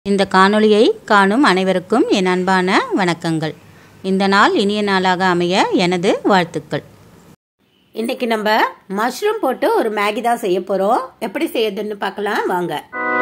இந்த காணொளியை காணும் அனைவருக்கும் என் அன்பான வணக்கங்கள். இந்த நாள் இனிய நாளாக அமைய எனது வாழ்த்துக்கள். இன்னைக்கு நம்ம மஷ்ரூம் போட்டு ஒரு மேகி தான் செய்ய போறோம். எப்படி செய்யறதுன்னு பார்க்கலாம் வாங்க.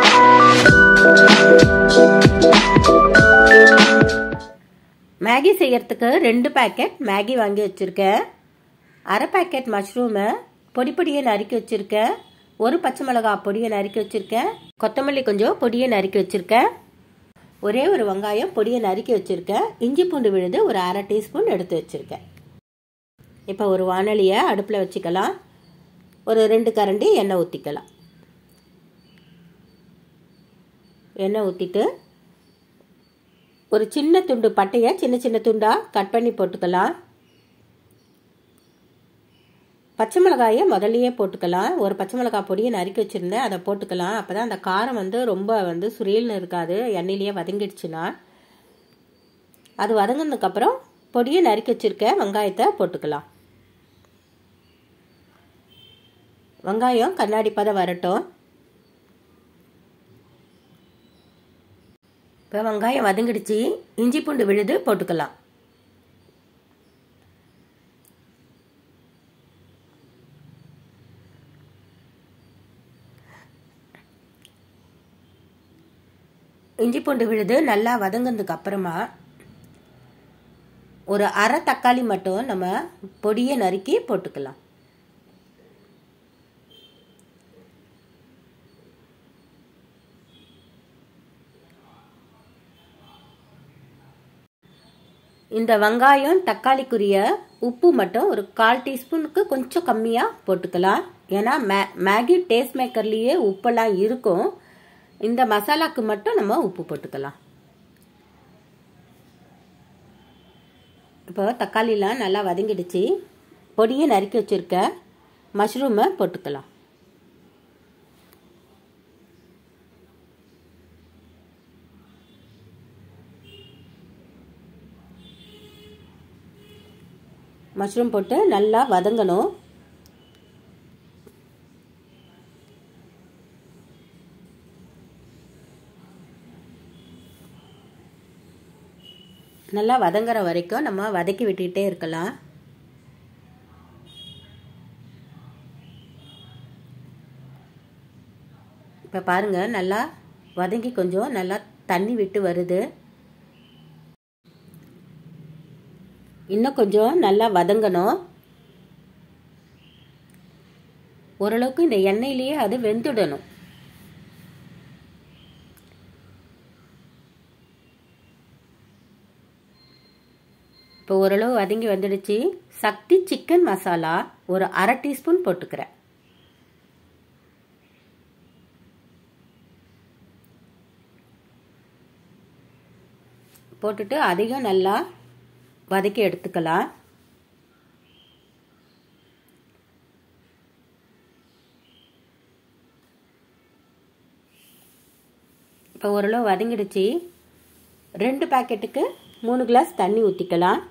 மேகி செய்யறதுக்கு 2 பாக்கெட் மேகி வாங்கி வச்சிருக்கேன். அரை பாக்கெட் மஷ்ரூமை பொடி பொடியை நறுக்கி வச்சிருக்கேன். ஒரு பச்சை மிளகாய் பொடியை நறுக்கி வச்சிருக்கேன். கொத்தமல்லி கொஞ்சம் பொடியை நறுக்கி வச்சிருக்கேன். ஒரே ஒரு வெங்காயம் பொடியை நறுக்கி வச்சிருக்கேன். இஞ்சி பூண்டு விழுது ஒரு அரை டீஸ்பூன் எடுத்து வச்சிருக்கேன். இப்போ ஒரு வாணலியை அடுப்பில் வச்சுக்கலாம். ஒரு 2 கரண்டி எண்ணெய் ஊற்றிக்கலாம். எண்ணெய் ஊற்றிட்டு ஒரு சின்ன துண்டு பட்டையை சின்ன சின்ன துண்டாக கட் பண்ணி போட்டுக்கலாம். பச்சை மிளகாயை முதல்லையே போட்டுக்கலாம். ஒரு பச்சை மிளகாய் பொடியை நறுக்கி வச்சுருந்தேன், அதை போட்டுக்கலாம். அப்போ தான் அந்த காரம் ரொம்ப சுரியல்னு இருக்காது, எண்ணெயிலேயே வதங்கிடுச்சுன்னா. அது வதங்கினதுக்கப்புறம் பொடியை நறுக்கி வச்சுருக்க வெங்காயத்தை போட்டுக்கலாம். வெங்காயம் கண்ணாடி பதம் வரட்டும். இப்போ வெங்காயம் வதங்கிடுச்சு. இஞ்சி பூண்டு விழுது போட்டுக்கலாம். இஞ்சி பூண்டு விழுது நல்லா வதங்கினதுக்கு அப்புறமா ஒரு அரை தக்காளி மட்டும் நம்ம பொடியை நறுக்கி போட்டுக்கலாம். இந்த வெங்காயம் தக்காளிக்குரிய உப்பு மட்டும் ஒரு 1/4 டீஸ்பூனுக்கு கொஞ்சம் கம்மியாக போட்டுக்கலாம். ஏன்னா மேகி டேஸ்ட் மேக்கர்லேயே உப்பெல்லாம் இருக்கும். இந்த மசாலாக்கு மட்டும் நம்ம உப்பு போட்டுக்கலாம். இப்போ தக்காளிலாம் நல்லா வதங்கிடுச்சு. பொடியை நறுக்கி வச்சுருக்க மஷ்ரூமை போட்டுக்கலாம். மஷ்ரூம் போட்டு நல்லா வதங்கணும். நல்லா வதங்குற வரைக்கும் நம்ம வதக்கி விட்டுக்கிட்டே இருக்கலாம். இப்போ பாருங்க, நல்லா வதங்கி கொஞ்சம் நல்லா தண்ணி விட்டு வருது. இன்னும் கொஞ்சம் நல்லா வதங்கணும். ஓரளவுக்கு இந்த எண்ணெயிலேயே அது வெந்துடணும். இப்போ ஓரளவு வதங்கி வந்துடுச்சு. சக்தி சிக்கன் மசாலா ஒரு அரை டீஸ்பூன் போட்டுக்கிறேன். போட்டுட்டு அதையும் நல்லா வதக்கி எடுத்துக்கலாம். இப்போ ஓரளவு வதங்கிடுச்சு. 2 பாக்கெட்டுக்கு 3 கிளாஸ் தண்ணி ஊற்றிக்கலாம்.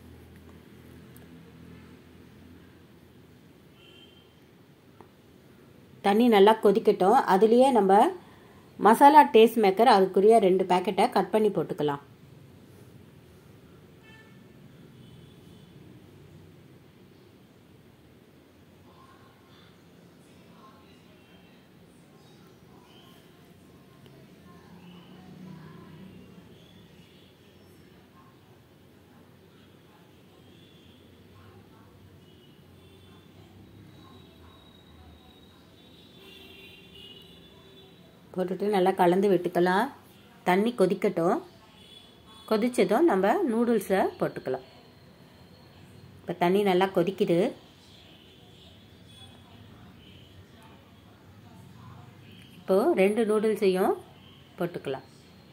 தண்ணி நல்லா கொதிக்கட்டும். அதுலேயே நம்ம மசாலா டேஸ்ட் மேக்கர் அதுக்குரிய 2 பாக்கெட்டை கட் பண்ணி போட்டுக்கலாம். போட்டுட்டு நல்லா கலந்து விட்டுக்கலாம். தண்ணி கொதிக்கட்டும். கொதித்ததும் நம்ம நூடுல்ஸை போட்டுக்கலாம். இப்போ தண்ணி நல்லா கொதிக்குது. இப்போது 2 நூடுல்ஸையும் போட்டுக்கலாம்.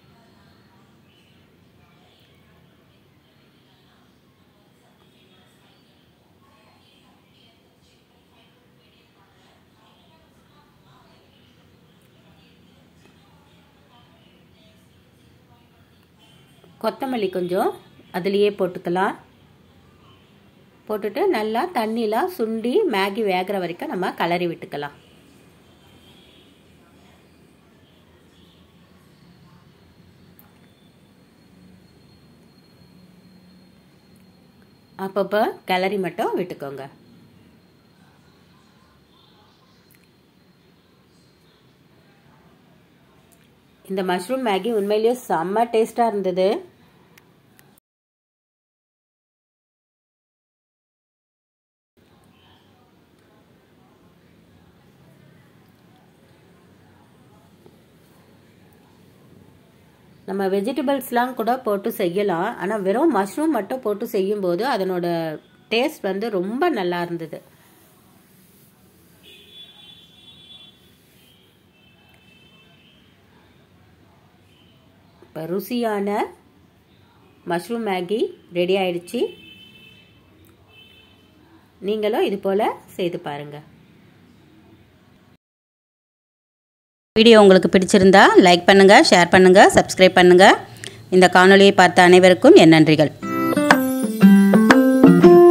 கொத்தமல்லி கொஞ்சம் அதுலேயே போட்டுக்கலாம். போட்டுட்டு நல்லா தண்ணிலாம் சுண்டி மேகி வேகிற வரைக்கும் நம்ம கலரி விட்டுக்கலாம். அப்பப்போ கிளறி மட்டும் விட்டுக்கோங்க. இந்த மஷ்ரூம் மேகி உண்மையிலேயே செம்ம டேஸ்டாக இருந்தது. நம்ம வெஜிடபிள்ஸ்லாம் கூட போட்டு செய்யலாம். ஆனால் வெறும் மஷ்ரூம் மட்டும் போட்டு செய்யும்போது அதனோட டேஸ்ட் வந்து ரொம்ப நல்லா இருந்தது. இப்போ ருசியான மஷ்ரூம் மேகி ரெடி ஆயிடுச்சு. நீங்களும் இது போல் செய்து பாருங்கள். வீடியோ உங்களுக்கு பிடிச்சிருந்தா லைக் பண்ணுங்கள், ஷேர் பண்ணுங்கள், சப்ஸ்கிரைப் பண்ணுங்கள். இந்த காணொளியை பார்த்த அனைவருக்கும் என் நன்றிகள்.